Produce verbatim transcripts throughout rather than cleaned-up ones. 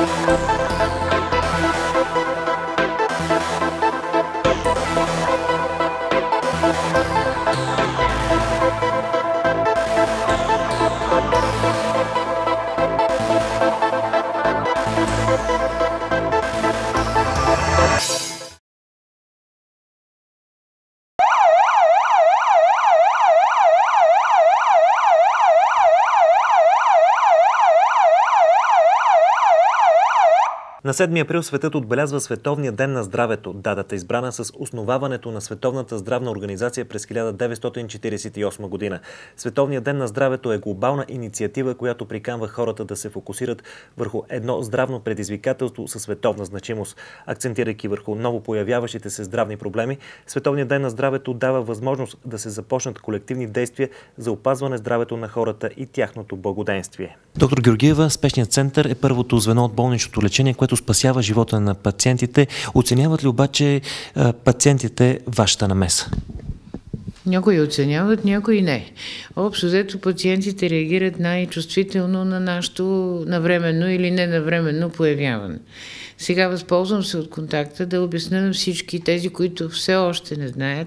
На седми април светът отбелязва Световния ден на здравето. Датата е избрана с основаването на Световната здравна организация през хиляда деветстотин четиридесет и осма година. Световният ден на здравето е глобална инициатива, която приканва хората да се фокусират върху едно здравно предизвикателство със световна значимост. Акцентирайки върху новопоявяващите се здравни проблеми, Световният ден на здравето дава възможност да се започнат колективни действия за опазване здравето на хората и тяхното благоденствие. Доктор Георгиева, спешният център е първото звено от болничното лечение, което спасява живота на пациентите. Оценяват ли обаче пациентите вашата намеса? Някои оценяват, някои не. Общо взето пациентите реагират най-чувствително на нашето навременно или ненавременно появяване. Сега възползвам се от контакта да обясня на всички тези, които все още не знаят,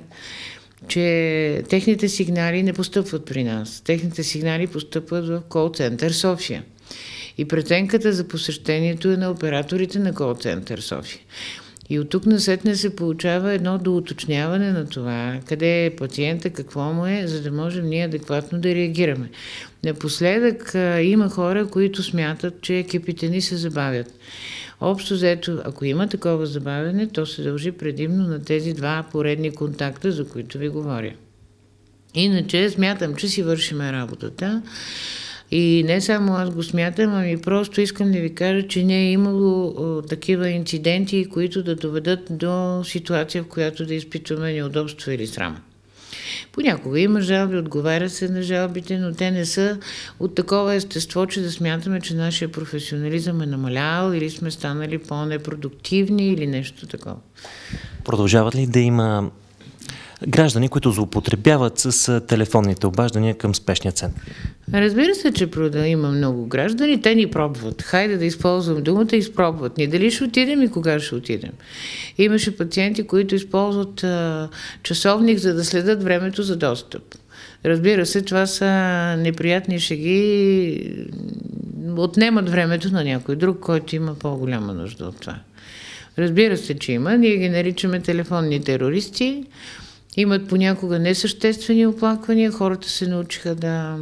че техните сигнали не постъпват при нас. Техните сигнали постъпват в кол-център София. И преценката за посещението е на операторите на кол-център София. И от тук насетне се получава едно доуточняване на това, къде е пациента, какво му е, за да можем ние адекватно да реагираме. Напоследък а, има хора, които смятат, че екипите ни се забавят. Общо взето, ако има такова забавяне, то се дължи предимно на тези два поредни контакта, за които ви говоря. Иначе смятам, че си вършиме работата. И не само аз го смятам, ами просто искам да ви кажа, че не е имало о, такива инциденти, които да доведат до ситуация, в която да изпитваме неудобство или срам. Понякога има жалби, отговаря се на жалбите, но те не са от такова естество, че да смятаме, че нашия професионализъм е намалял или сме станали по-непродуктивни или нещо такова. Продължават ли да има граждани, които злоупотребяват с телефонните обаждания към спешния център? Разбира се, че има много граждани. Те ни пробват. Хайде да използвам думата, изпробват ни. Дали ще отидем и кога ще отидем. Имаше пациенти, които използват а, часовник, за да следят времето за достъп. Разбира се, това са неприятни шеги, отнемат времето на някой друг, който има по-голяма нужда от това. Разбира се, че има. Ние ги наричаме телефонни терористи. Имат понякога несъществени оплаквания. Хората се научиха да,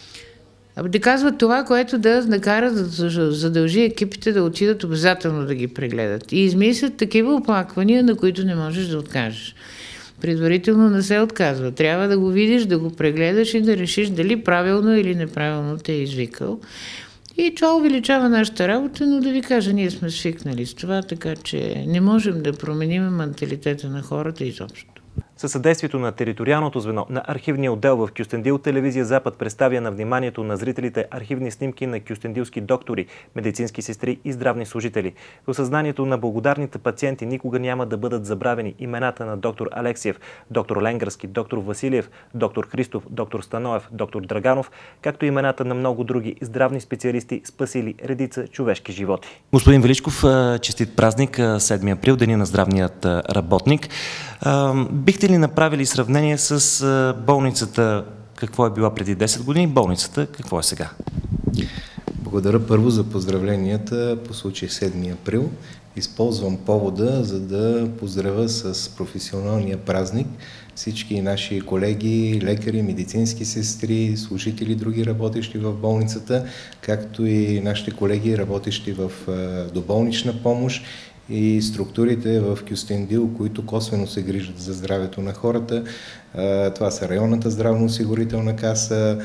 да казват това, което да накара да задължи екипите да отидат обязателно да ги прегледат. И измислят такива оплаквания, на които не можеш да откажеш. Предварително не се отказва. Трябва да го видиш, да го прегледаш и да решиш дали правилно или неправилно те е извикал. И това увеличава нашата работа, но да ви кажа, ние сме свикнали с това, така че не можем да променим менталитета на хората изобщо. Със съдействието на териториалното звено на архивния отдел в Кюстендил, телевизия Запад представя на вниманието на зрителите архивни снимки на кюстендилски доктори, медицински сестри и здравни служители. В съзнанието на благодарните пациенти никога няма да бъдат забравени имената на доктор Алексиев, доктор Ленгарски, доктор Василиев, доктор Христов, доктор Станоев, доктор Драганов, както и имената на много други здравни специалисти, спасили редица човешки животи. Господин Величков, честит празник, седми април, Деня на здравният работник. Бихте ли направили сравнение с болницата, какво е била преди десет години, болницата, какво е сега? Благодаря първо за поздравленията по случай седми април. Използвам повода, за да поздравя с професионалния празник всички наши колеги, лекари, медицински сестри, служители, други работещи в болницата, както и нашите колеги, работещи в доболнична помощ и структурите в Кюстендил, които косвено се грижат за здравето на хората. Това са районната здравноосигурителна каса,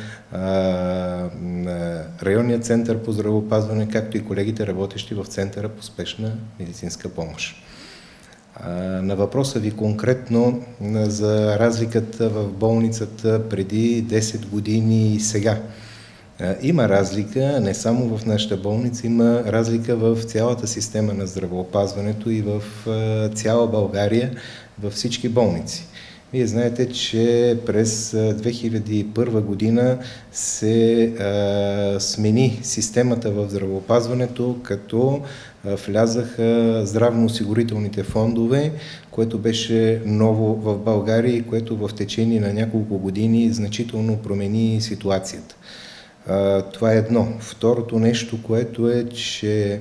районният център по здравеопазване, както и колегите, работещи в Центъра по спешна медицинска помощ. На въпроса ви конкретно за разликата в болницата преди десет години и сега. Има разлика, не само в нашата болница, има разлика в цялата система на здравеопазването и в цяла България, във всички болници. Вие знаете, че през две хиляди и първа година се а, смени системата в здравеопазването, като а, влязаха здравноосигурителните фондове, което беше ново в България и което в течение на няколко години значително промени ситуацията. А, това е едно. Второто нещо, което е, че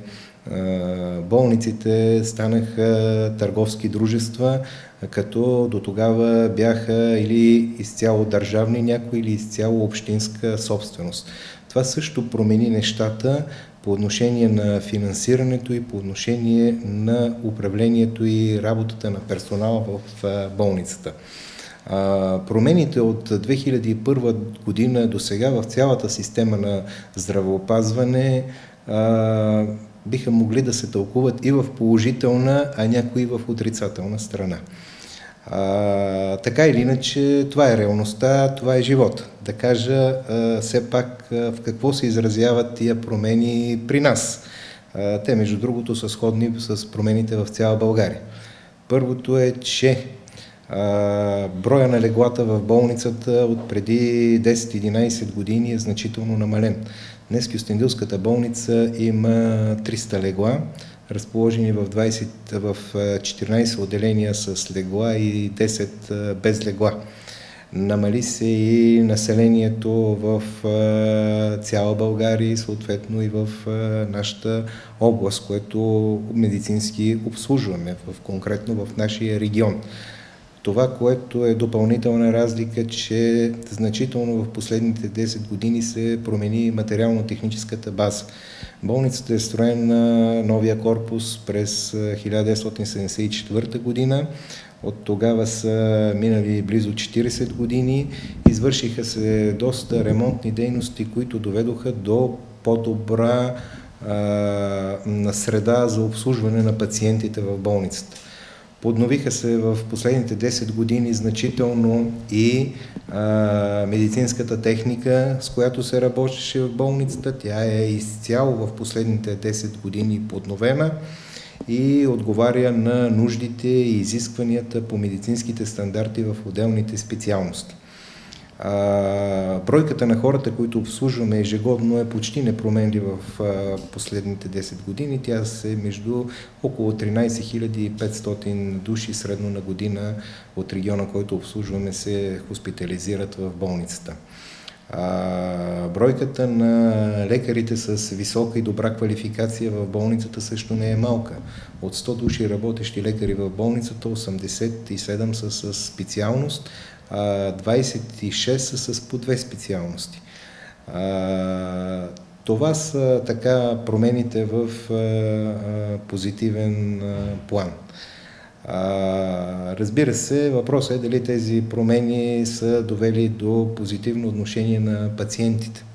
болниците станаха търговски дружества, като до тогава бяха или изцяло държавни някои, или изцяло общинска собственост. Това също промени нещата по отношение на финансирането и по отношение на управлението и работата на персонала в болницата. Промените от две хиляди и първа година до сега в цялата система на здравеопазване биха могли да се тълкуват и в положителна, а някои в отрицателна страна. А, така или иначе, това е реалността, това е живота. Да кажа а, все пак а, в какво се изразяват тия промени при нас. А, те, между другото, са сходни с промените в цяла България. Първото е, че а, броя на леглата в болницата от преди десет-единайсет години е значително намален. Днес Кюстендилската болница има триста легла, разположени в, двайсет, в четиринайсет отделения с легла и десет без легла. Намали се и населението в цяла България и съответно и в нашата област, което медицински обслужваме, в, конкретно в нашия регион. Това, което е допълнителна разлика, че значително в последните десет години се промени материално-техническата база. Болницата е строена на новия корпус през хиляда деветстотин седемдесет и четвърта година. От тогава са минали близо четирийсет години. Извършиха се доста ремонтни дейности, които доведоха до по-добра среда за обслужване на пациентите в болницата. Подновиха се в последните десет години значително и а, медицинската техника, с която се работеше в болницата. Тя е изцяло в последните десет години подновена и отговаря на нуждите и изискванията по медицинските стандарти в отделните специалности. А, бройката на хората, които обслужваме ежегодно, е почти непроменлива в а, последните десет години. Тя се между около тринайсет хиляди и петстотин души средно на година от региона, който обслужваме, се хоспитализират в болницата. А, бройката на лекарите с висока и добра квалификация в болницата също не е малка. От сто души работещи лекари в болницата, осемдесет и седем са с специалност, двайсет и шест са с по две специалности. А, това са така промените в а, а, позитивен а, план. А, разбира се, въпросът е дали тези промени са довели до позитивно отношение на пациентите.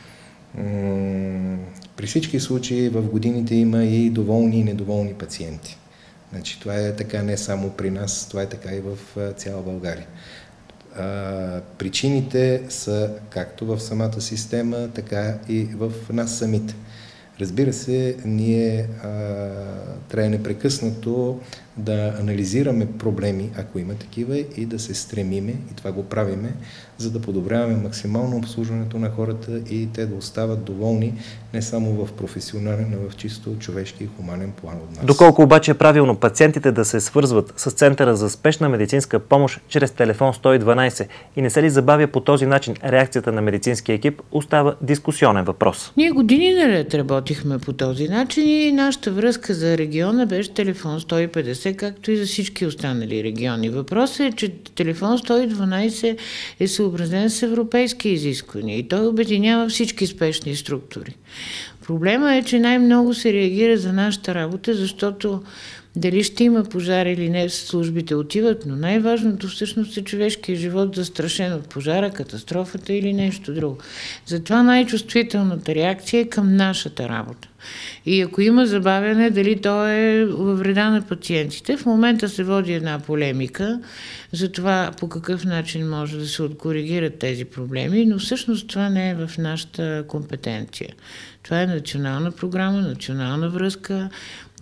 М- при всички случаи в годините има и доволни и недоволни пациенти. Значи, това е така не само при нас, това е така и в цяла България. А, причините са както в самата система, така и в нас самите. Разбира се, ние а, трябва непрекъснато да анализираме проблеми, ако има такива, и да се стремиме, и това го правиме, за да подобряваме максимално обслужването на хората и те да остават доволни не само в професионален, а в чисто човешки и хуманен план от нас. Доколко обаче е правилно пациентите да се свързват с Центъра за спешна медицинска помощ чрез телефон сто и дванайсет и не се ли забавя по този начин реакцията на медицинския екип, остава дискусионен въпрос. Ние години наред работихме по този начин и нашата връзка за региона беше телефон сто и петдесет, както и за всички останали региони. Въпросът е, че телефон сто и дванайсет е съобразен с европейски изисквания и той обединява всички спешни структури. Проблема е, че най-много се реагира за нашата работа, защото дали ще има пожар или не, службите отиват, но най-важното всъщност е човешкият живот, застрашен от пожара, катастрофата или нещо друго. Затова най-чувствителната реакция е към нашата работа. И ако има забавяне, дали то е във вреда на пациентите, в момента се води една полемика за това по какъв начин може да се откоригират тези проблеми, но всъщност това не е в нашата компетенция. Това е национална програма, национална връзка.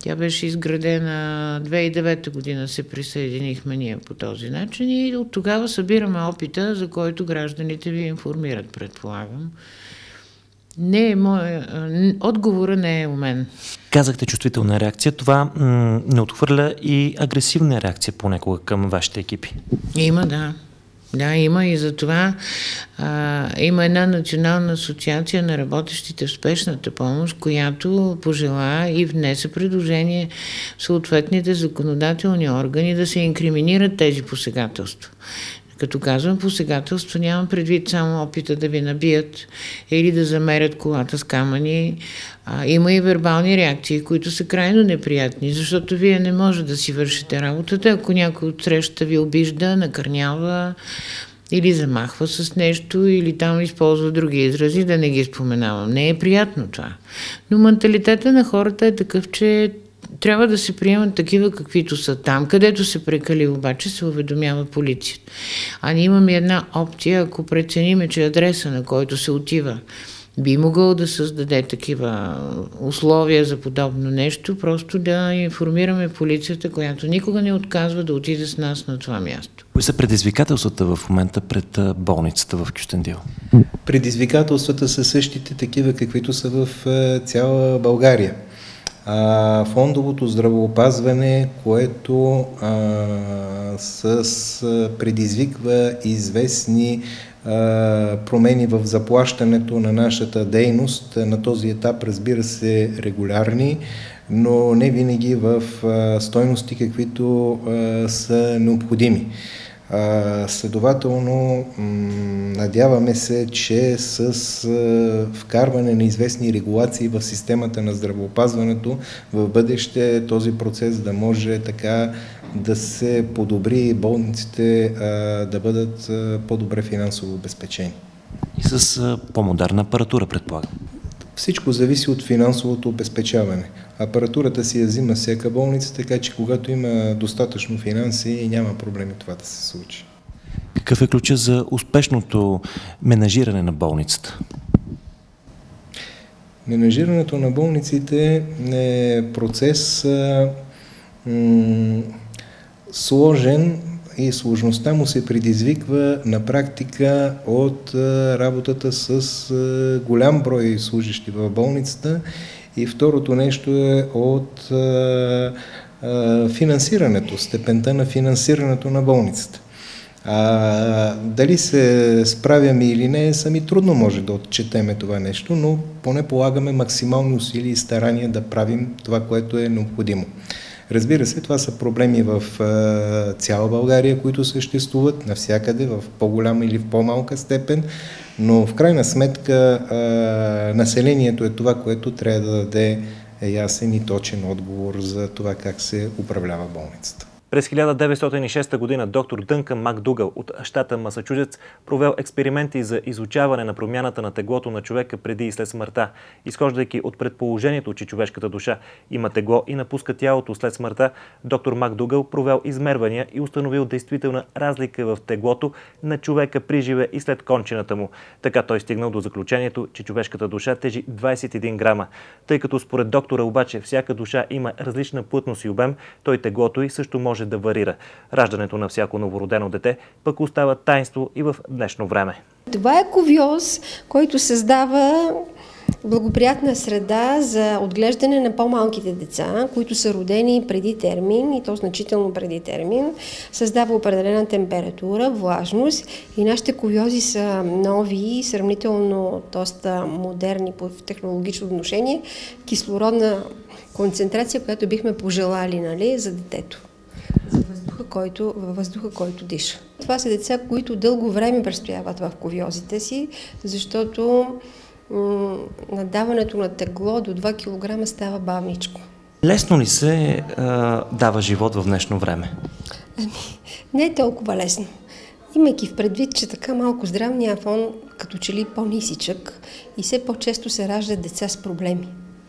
Тя беше изградена две хиляди и девета година, се присъединихме ние по този начин и от тогава събираме опита, за който гражданите ви информират, предполагам. Не е моя, отговора не е у мен. Казахте чувствителна реакция. Това м- не отхвърля и агресивна реакция понякога към вашите екипи? Има, да. Да, има и за това а, има една национална асоциация на работещите в спешната помощ, която пожела и внесе предложение в съответните законодателни органи да се инкриминират тези посегателства. Като казвам посегателство, нямам предвид само опита да ви набият или да замерят колата с камъни. А, има и вербални реакции, които са крайно неприятни, защото вие не може да си вършите работата, ако някой от срещата ви обижда, накърнява или замахва с нещо, или там използва други изрази, да не ги споменавам. Не е приятно това. Но менталитета на хората е такъв, че трябва да се приемат такива, каквито са там. Където се прекали, обаче се уведомява полицията. А ние имаме една опция, ако прецениме, че адреса, на който се отива, би могъл да създаде такива условия за подобно нещо, просто да информираме полицията, която никога не отказва да отиде с нас на това място. Кои са предизвикателствата в момента пред болницата в Кюстендил? Предизвикателствата са същите такива, каквито са в цяла България. А, фондовото здравеопазване, което а, с, предизвиква известни а, промени в заплащането на нашата дейност, на този етап, разбира се, регулярни, но не винаги в а, стойности, каквито а, са необходими. Uh, следователно, м- надяваме се, че с uh, вкарване на известни регулации в системата на здравеопазването в бъдеще този процес да може така да се подобри, болниците uh, да бъдат uh, по-добре финансово обезпечени. И с uh, по-модерна апаратура, предполагам. Всичко зависи от финансовото обезпечаване. Апаратурата си я взима всяка болница, така че когато има достатъчно финанси, няма проблеми това да се случи. Какъв е ключът за успешното менажиране на болницата? Менажирането на болниците е процес а, м- сложен и сложността му се предизвиква на практика от а, работата с а, голям брой служащи в болницата и второто нещо е от а, а, финансирането, степента на финансирането на болницата. А, дали се справяме или не, сами трудно може да отчетеме това нещо, но поне полагаме максимални усилия и старания да правим това, което е необходимо. Разбира се, това са проблеми в а, цяла България, които съществуват навсякъде, в по-голяма или в по-малка степен, но в крайна сметка а, населението е това, което трябва да даде ясен и точен отговор за това как се управлява болницата. През хиляда деветстотин и шеста година доктор Дънкън Макдугъл от щата Масачузетс провел експерименти за изучаване на промяната на теглото на човека преди и след смъртта, изхождайки от предположението, че човешката душа има тегло и напуска тялото след смъртта. Доктор Макдугъл провел измервания и установил действителна разлика в теглото на човека при живе и след кончината му. Така той стигнал до заключението, че човешката душа тежи двадесет и един грама. Тъй като според доктора обаче всяка душа има различна плътност и обем, той теглото й също може да варира. Раждането на всяко новородено дете пък остава таинство и в днешно време. Това е кувьоз, който създава благоприятна среда за отглеждане на по-малките деца, които са родени преди термин, и то значително преди термин. Създава определена температура, влажност и нашите кувьози са нови, сравнително доста модерни по технологично отношение, кислородна концентрация, която бихме пожелали, нали, за детето. За въздуха, който, във въздуха, който диша. Това са деца, които дълго време престояват в кувьозите си, защото м- надаването на тегло до два килограма става бавничко. Лесно ли се а, дава живот в днешно време? Ами, не е толкова лесно. Имайки в предвид, че така малко здравния фон като че ли по-нисичък и все по-често се раждат деца с проблеми.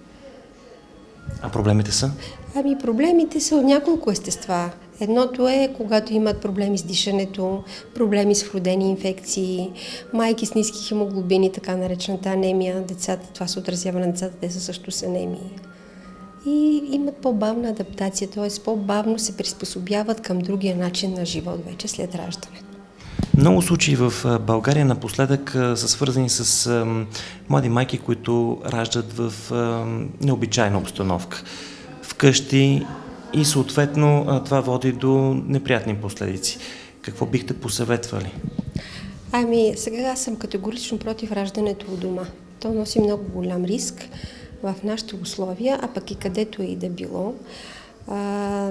А проблемите са? Ами проблемите са от няколко естества. Едното е, когато имат проблеми с дишането, проблеми с вродени инфекции, майки с ниски хемоглобини, така наречената анемия, децата, това се отразява на децата, те са също с анемии. и имат по-бавна адаптация, т.е. по-бавно се приспособяват към другия начин на живот вече след раждането. Много случаи в България напоследък са свързани с млади майки, които раждат в необичайна обстановка вкъщи и съответно това води до неприятни последици. Какво бихте посъветвали? Ами, сега аз съм категорично против раждането у дома. То носи много голям риск в нашите условия, а пък и където и да било. А,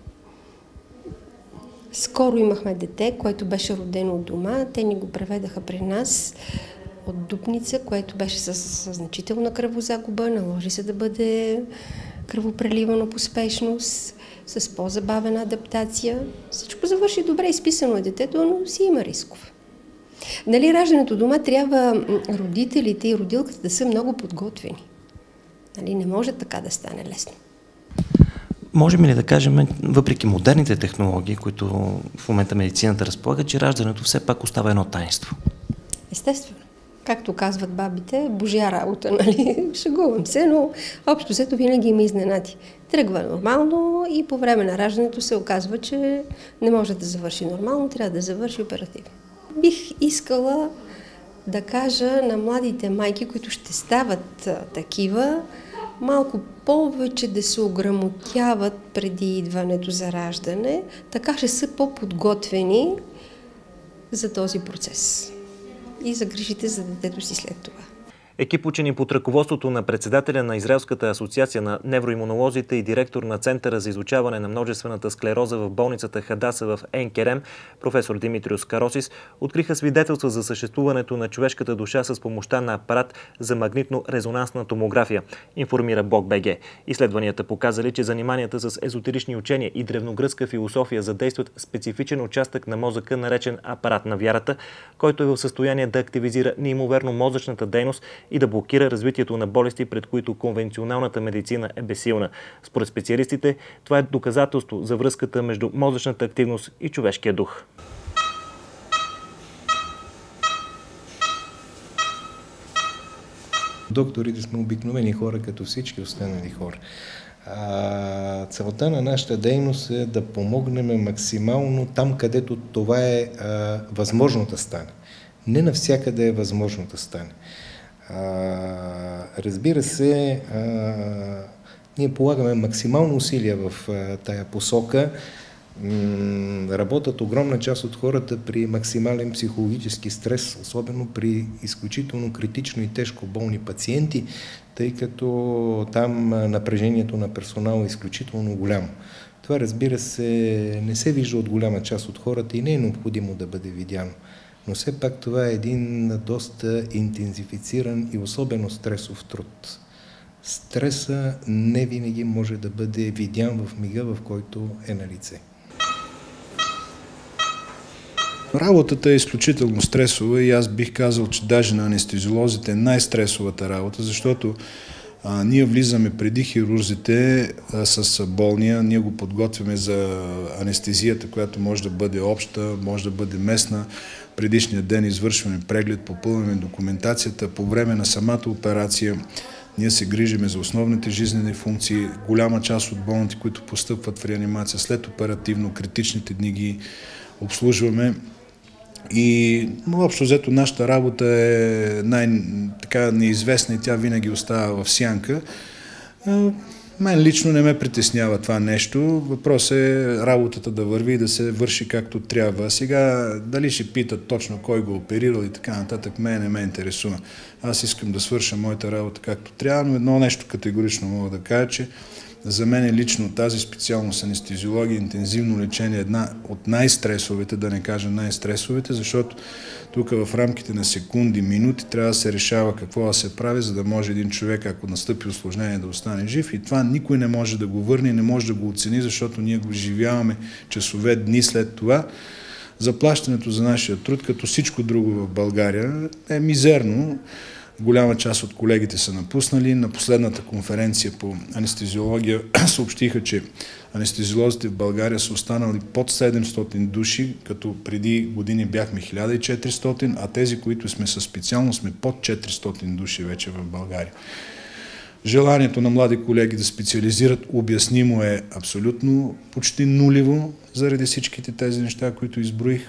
скоро имахме дете, което беше родено от дома. Те ни го преведаха при нас от Дупница, което беше с, с значителна кръвозагуба. Наложи се да бъде кръвопреливано по спешност, с по-забавена адаптация. Всичко завърши добре, изписано е детето, но си има рискове. Нали, раждането дома трябва родителите и родилката да са много подготвени. Нали, не може така да стане лесно. Можем ли да кажем, въпреки модерните технологии, които в момента медицината разполага, че раждането все пак остава едно таинство? Естествено. Както казват бабите, божия работа, нали? Шегувам се, но общо взето винаги има изненади. Тръгва нормално и по време на раждането се оказва, че не може да завърши нормално, трябва да завърши оперативно. Бих искала да кажа на младите майки, които ще стават а, такива, малко повече да се ограмотяват преди идването за раждане, така ще са по-подготвени за този процес и за грижите за детето си след това. Екип учени под ръководството на председателя на Израелската асоциация на невроимунолозите и директор на Центъра за изучаване на множествената склероза в болницата Хадаса в Ейн Керем, професор Димитриос Каросис, откриха свидетелства за съществуването на човешката душа с помощта на апарат за магнитно-резонансна томография, информира БОГ.БГ. Изследванията показали, че заниманията с езотерични учения и древногръцка философия задействат специфичен участък на мозъка, наречен апарат на вярата, който е в състояние да активизира неимоверно мозъчната дейност и да блокира развитието на болести, пред които конвенционалната медицина е безсилна. Според специалистите, това е доказателство за връзката между мозъчната активност и човешкия дух. Докторите сме обикновени хора, като всички останали хора. А, целта на нашата дейност е да помогнем максимално там, където това е а, възможно да стане. Не навсякъде е възможно да стане. А, разбира се, а, ние полагаме максимално усилия в а, тая посока. М- работят огромна част от хората при максимален психологически стрес, особено при изключително критично и тежко болни пациенти, тъй като там напрежението на персонала е изключително голямо. Това, разбира се, не се вижда от голяма част от хората и не е необходимо да бъде видяно. Но все пак това е един доста интензифициран и особено стресов труд. Стреса не винаги може да бъде видян в мига, в който е на лице. Работата е изключително стресова и аз бих казал, че даже на анестезиолозите е най-стресовата работа, защото а, ние влизаме преди хирурзите а, с болния, ние го подготвяме за анестезията, която може да бъде обща, може да бъде местна. Предишния ден извършваме преглед, попълваме документацията. По време на самата операция ние се грижиме за основните жизнени функции. Голяма част от болните, които постъпват в реанимация, след оперативно критичните дни ги обслужваме. И общо взето нашата работа е най-така неизвестна и тя винаги остава в сянка. Мен лично не ме притеснява това нещо. Въпрос е работата да върви и да се върши както трябва. Сега дали ще питат точно кой го оперирал и така нататък, мен не ме интересува. Аз искам да свърша моята работа както трябва, но едно нещо категорично мога да кажа, че за мен лично тази специалност анестезиология, интензивно лечение е една от най-стресовите, да не кажа най-стресовите, защото тук в рамките на секунди, минути трябва да се решава какво да се прави, за да може един човек, ако настъпи усложнение, да остане жив. И това никой не може да го върне, не може да го оцени, защото ние го живяваме часове, дни след това. Заплащането за нашия труд, като всичко друго в България, е мизерно. Голяма част от колегите са напуснали. На последната конференция по анестезиология съобщиха, че анестезиолозите в България са останали под седемстотин души, като преди години бяхме хиляда и четиристотин, а тези, които сме със специално, сме под четиристотин души вече в България. Желанието на млади колеги да специализират обяснимо е абсолютно почти нулево заради всичките тези неща, които изброих.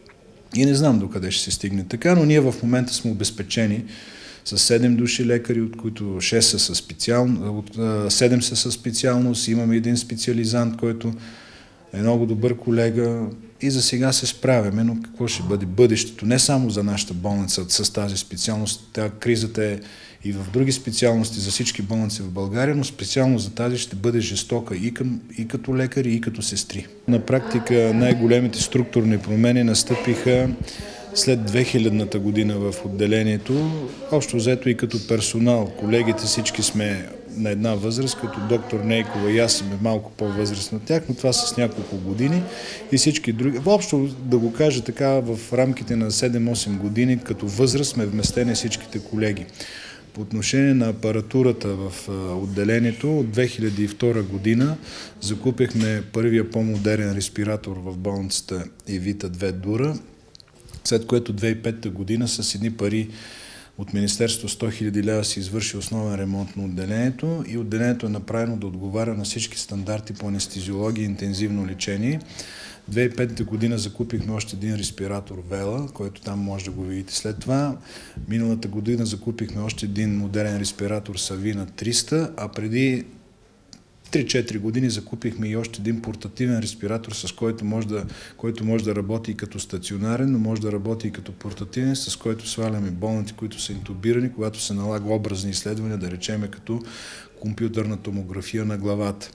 И не знам докъде ще се стигне така, но ние в момента сме обезпечени с седем души лекари, от които шест са със специално, седем са със специалност, имаме един специализант, който е много добър колега и за сега се справяме, но какво ще бъде бъдещето? Не само за нашата болница с тази специалност, тя кризата е и в други специалности за всички болници в България, но специално за тази ще бъде жестока и, към, и като лекари, и като сестри. На практика най-големите структурни промени настъпиха след две хилядната година в отделението, общо взето и като персонал. Колегите всички сме на една възраст, като доктор Нейкова и аз сме малко по-възрастни от тях, но това с няколко години и всички други. Въобще, да го кажа така, в рамките на седем-осем години като възраст сме вместени всичките колеги. По отношение на апаратурата в отделението, от две хиляди и втора година закупихме първия по-модерен респиратор в болницата Евита две Дура, след което две хиляди и пета година с едни пари от Министерството сто хиляди лева се извърши основен ремонт на отделението и отделението е направено да отговаря на всички стандарти по анестезиология и интензивно лечение. две хиляди и пета година закупихме още един респиратор Вела, който там може да го видите след това. Миналата година закупихме още един модерен респиратор Савина триста, а преди три-четири години закупихме и още един портативен респиратор, с който може да, който може да работи и като стационарен, но може да работи и като портативен, с който сваляме болните, които са интубирани, когато се налага образни изследвания, да речеме като компютърна томография на главата.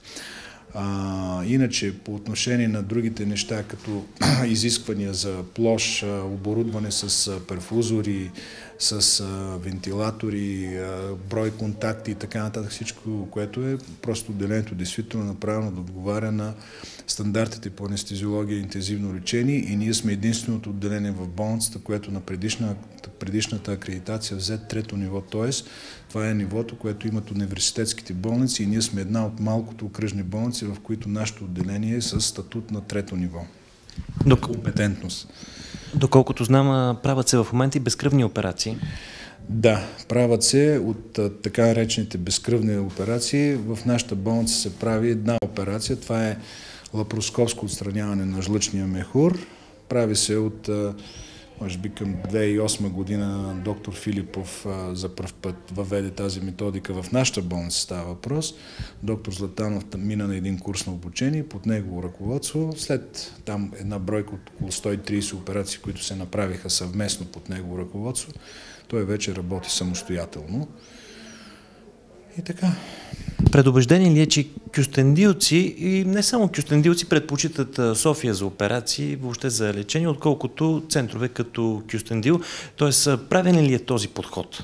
А, иначе, по отношение на другите неща, като изисквания за площ, оборудване с перфузори, с а, вентилатори, а, брой контакти и така нататък, всичко, което е просто отделението действително направено да отговаря на стандартите по анестезиология и интензивно лечение и ние сме единственото отделение в болницата, което на предишната, предишната акредитация взе трето ниво, т.е. това е нивото, което имат университетските болници и ние сме една от малкото окръжни болници, в които нашето отделение е с статут на трето ниво. Док... Компетентност. Доколкото знам, правят се в момента и безкръвни операции. Да, правят се от а, така наречените безкръвни операции. В нашата болница се прави една операция. Това е лапароскопско отстраняване на жлъчния мехур. Прави се от, а, може би към две хиляди и осма година доктор Филипов а, за пръв път въведе тази методика в нашата болница, става въпрос. Доктор Златанов мина на един курс на обучение под негово ръководство. След там една бройка от около сто и трийсет операции, които се направиха съвместно под негово ръководство, той вече работи самостоятелно. И така. Предубеждение ли е, че кюстендилци и не само кюстендилци предпочитат София за операции, въобще за лечение, отколкото центрове като Кюстендил? Тоест, правилен ли е този подход?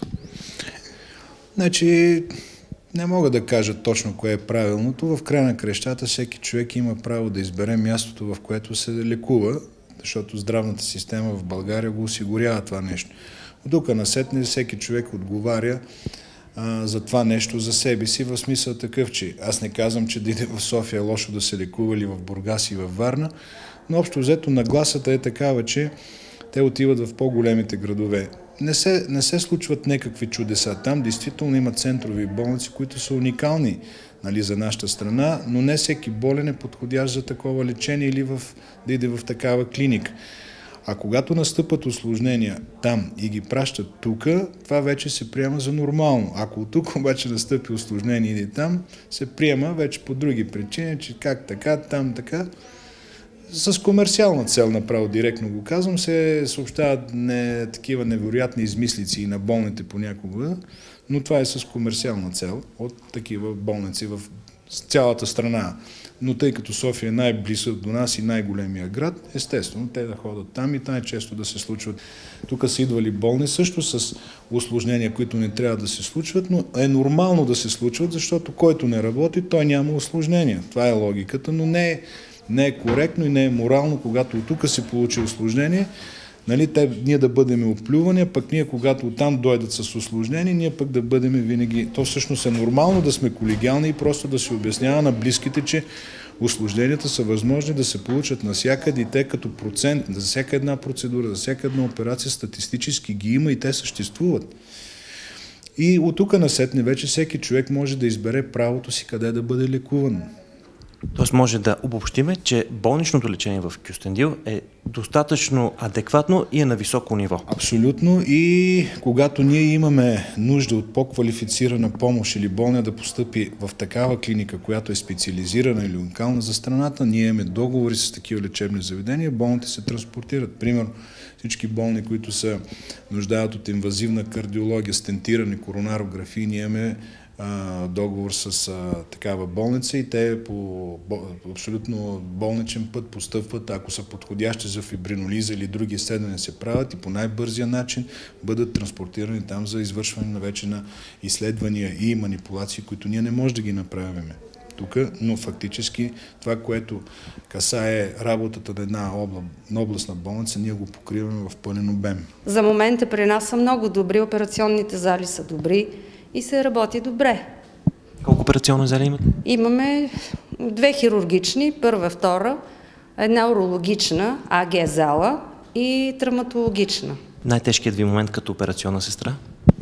Значи, не мога да кажа точно кое е правилното. В края на крещата всеки човек има право да избере мястото, в което се лекува, защото здравната система в България го осигурява това нещо. От тук насетне всеки човек отговаря а, за това нещо за себе си, в смисъл такъв, че аз не казвам, че да иде в София е лошо да се лекува или в Бургас и във Варна, но общо взето нагласата е такава, че те отиват в по-големите градове. Не се, не се случват някакви чудеса. Там действително има центрови болници, които са уникални, нали, за нашата страна, но не всеки болен е подходящ за такова лечение или в, да иде в такава клиника. А когато настъпат усложнения там и ги пращат тук, това вече се приема за нормално. Ако от тук обаче настъпи усложнение и там, се приема вече по други причини, че как така, там така. С комерциална цел, направо директно го казвам, се съобщават не, такива невероятни измислици и на болните понякога, но това е с комерциална цел от такива болници в цялата страна. Но тъй като София е най-близък до нас и най-големия град, естествено, те да ходят там и най-често да се случват. Тук са идвали болни също с усложнения, които не трябва да се случват, но е нормално да се случват, защото който не работи, той няма усложнения. Това е логиката, но не е, не е коректно и не е морално, когато от тук се получи усложнение, нали, те, ние да бъдем оплювани, а пък ние, когато оттам дойдат с усложнение, ние пък да бъдем винаги... То всъщност е нормално да сме колегиални и просто да се обяснява на близките, че усложненията са възможни да се получат навсякъде и те като процент, за всяка една процедура, за всяка една операция статистически ги има и те съществуват. И от тук насетне вече всеки човек може да избере правото си къде да бъде лекуван. Тоест може да обобщиме, че болничното лечение в Кюстендил е достатъчно адекватно и е на високо ниво. Абсолютно, и когато ние имаме нужда от по-квалифицирана помощ или болния да постъпи в такава клиника, която е специализирана или уникална за страната, ние имаме договори с такива лечебни заведения, болните се транспортират. Примерно всички болни, които се нуждаят от инвазивна кардиология, стентиране, коронарографии, ние имаме договор с а, такава болница и те по, по абсолютно болничен път постъпват, ако са подходящи за фибринолиза или други изследвания се правят и по най-бързия начин бъдат транспортирани там за извършване на вече на изследвания и манипулации, които ние не можем да ги направим тук, но фактически това, което касае работата на една обла, областна болница, ние го покриваме в пълен обем. За момента при нас са много добри, операционните зали са добри и се работи добре. Колко операционни зали имате? Имаме две хирургични, първа, втора, една урологична, АГ зала и травматологична. Най-тежкият ви момент като операционна сестра?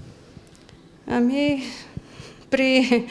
Ами, при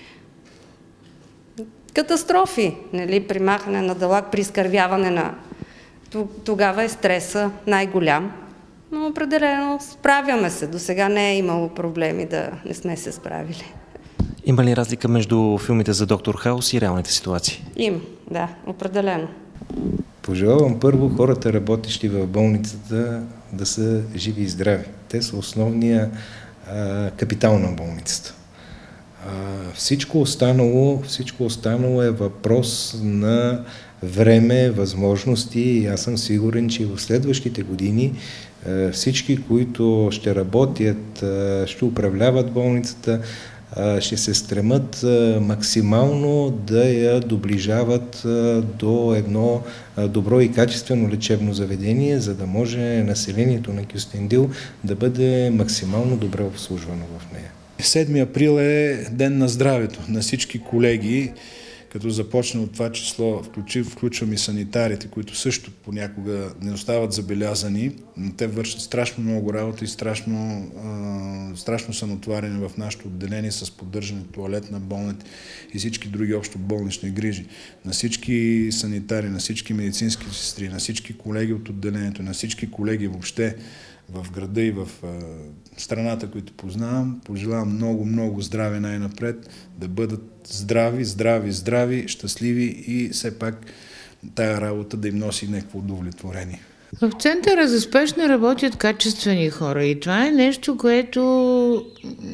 катастрофи, нали, при махане на дълъг, при изкървяване на... Тогава е стреса най-голям. Но определено справяме се. До сега не е имало проблеми да не сме се справили. Има ли разлика между филмите за Доктор Хаус и реалните ситуации? Има, да, определено. Пожелавам първо хората, работещи в болницата, да са живи и здрави. Те са основния а, капитал на болницата. А, всичко останало, всичко останало е въпрос на време, възможности и аз съм сигурен, че в следващите години всички, които ще работят, ще управляват болницата, ще се стремат максимално да я доближават до едно добро и качествено лечебно заведение, за да може населението на Кюстендил да бъде максимално добре обслужвано в нея. седми април е Ден на здравето на всички колеги, като започна от това число, включвам и санитарите, които също понякога не остават забелязани, но те вършат страшно много работа и страшно, а, страшно са натоварени в нашето отделение с поддържане тоалет на болните и всички други общо болнични грижи. На всички санитари, на всички медицински сестри, на всички колеги от отделението, на всички колеги въобще в града и в а, страната, които познавам, пожелавам много, много здраве най-напред, да бъдат здрави, здрави, здрави, щастливи и все пак тая работа да им носи някакво удовлетворение. В Центъра за спешна работят качествени хора и това е нещо, което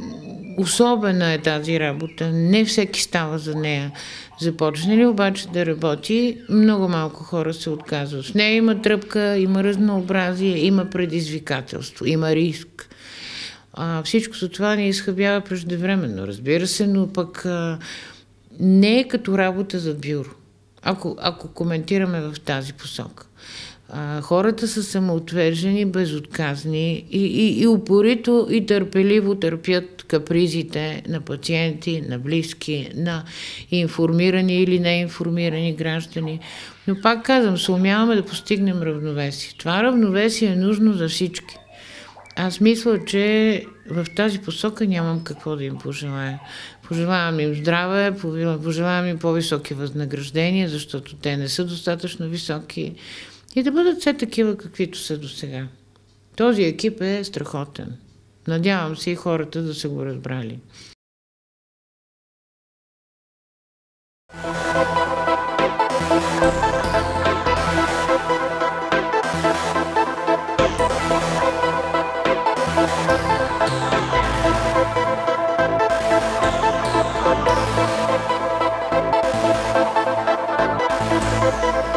особена е тази работа. Не всеки става за нея. Започне ли обаче да работи, много малко хора се отказват. В нея има тръпка, има разнообразие, има предизвикателство, има риск. А, всичко за това ни изхъбява преждевременно, разбира се, но пък а, не е като работа зад бюро, ако, ако коментираме в тази посока. А, хората са самоотвержени, безотказни и, и, и упорито и търпеливо търпят капризите на пациенти, на близки, на информирани или неинформирани граждани. Но пак казвам, се умяваме да постигнем равновесие. Това равновесие е нужно за всички. Аз мисля, че в тази посока нямам какво да им пожелая. Пожелавам им здраве, пожелавам им по-високи възнаграждения, защото те не са достатъчно високи и да бъдат все такива, каквито са до сега. Този екип е страхотен. Надявам се и хората да са го разбрали. Thank you.